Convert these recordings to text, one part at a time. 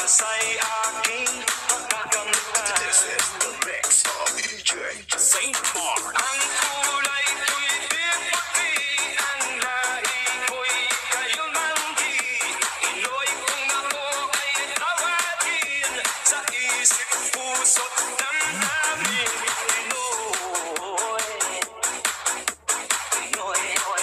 Sa'y aking pagkakamtan. This is the mix of DJ Saint Mark. Ang kulay ko'y puti, ang lahi ko'y kayumanggi. Iloy kung ako ay tawagin, sa isip, puso't damdamin. Pinoy, Pinoy,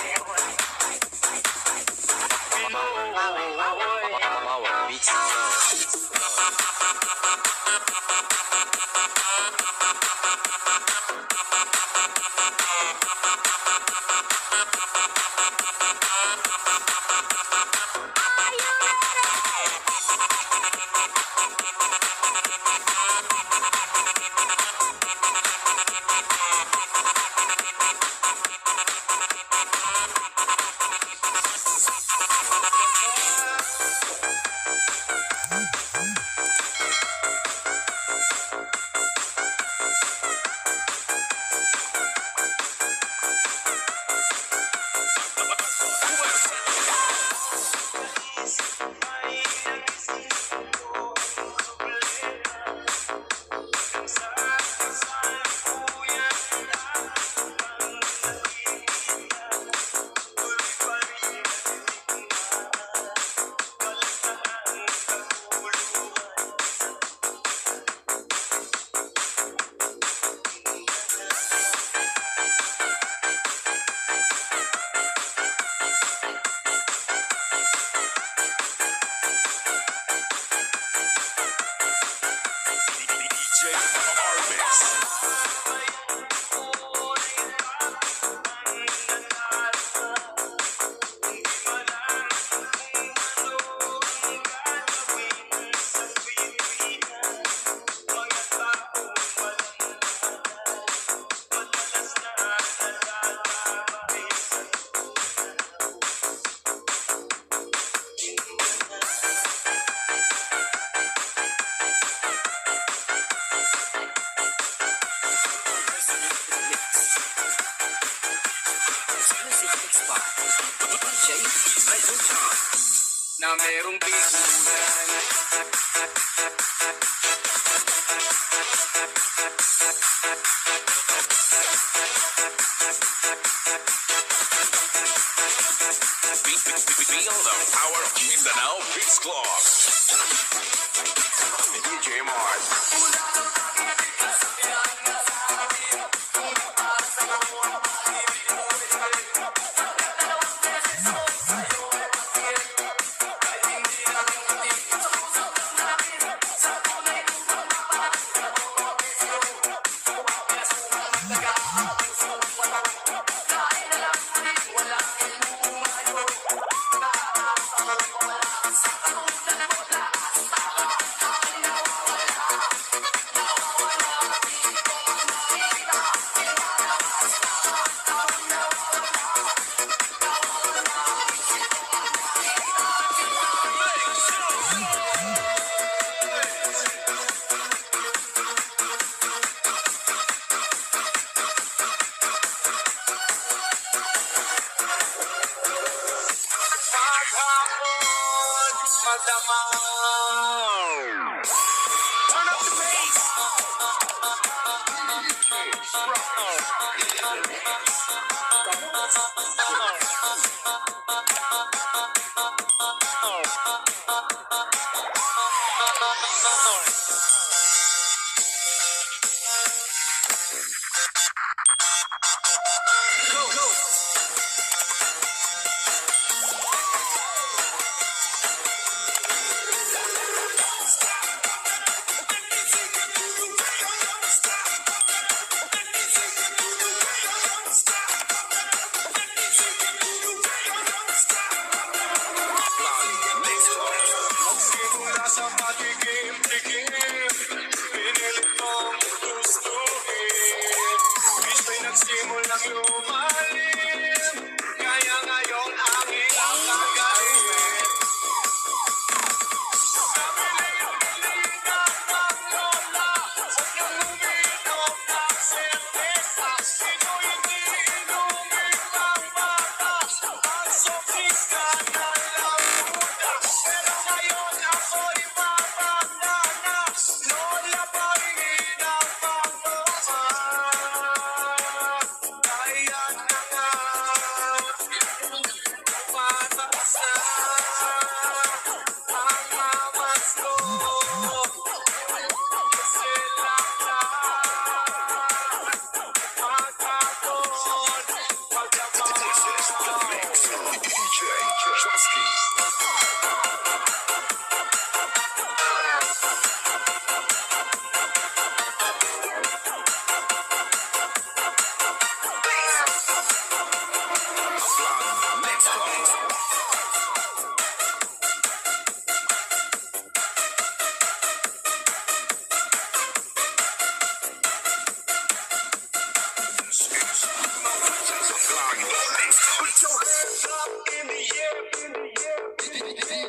DJ Arvis. Na merong bigunan. Feel the power of Mindanao Beats Club. DJ Mark. Turn up the bass.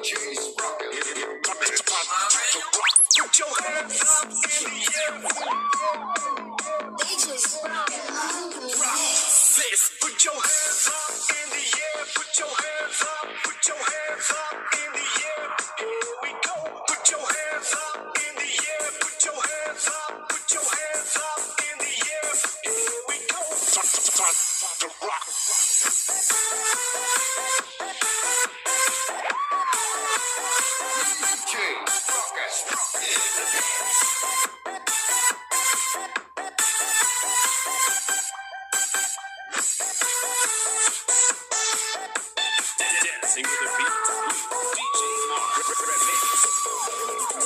DJ's rocking. Put your hands up in the air. DJ's This. Put your hands up in the air. Put your hands up. Put your hands up in the air. Here we go. Put your hands up in the air. Put your hands up. Put your hands up in the air. Here we go. Time to rock. DJ's Dancing with the beat. DJ Mark Remix.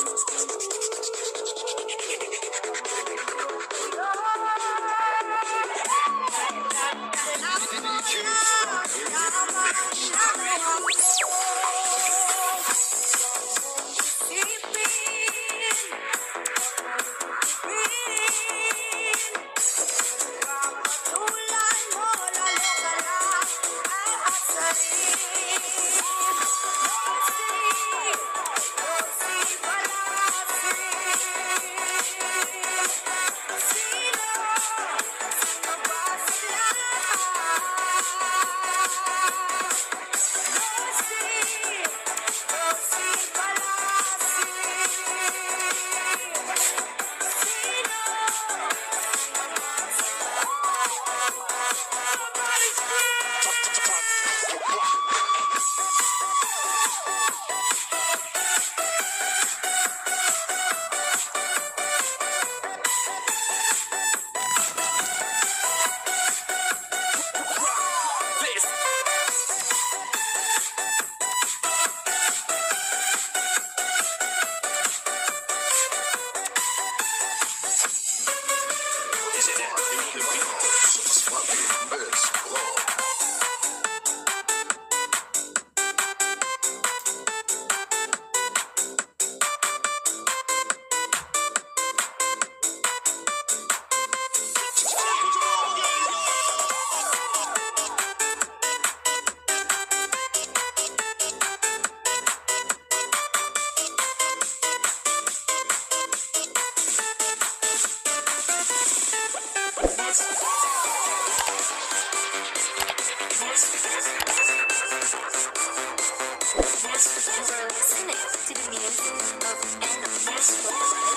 You're listening to the music of Animals.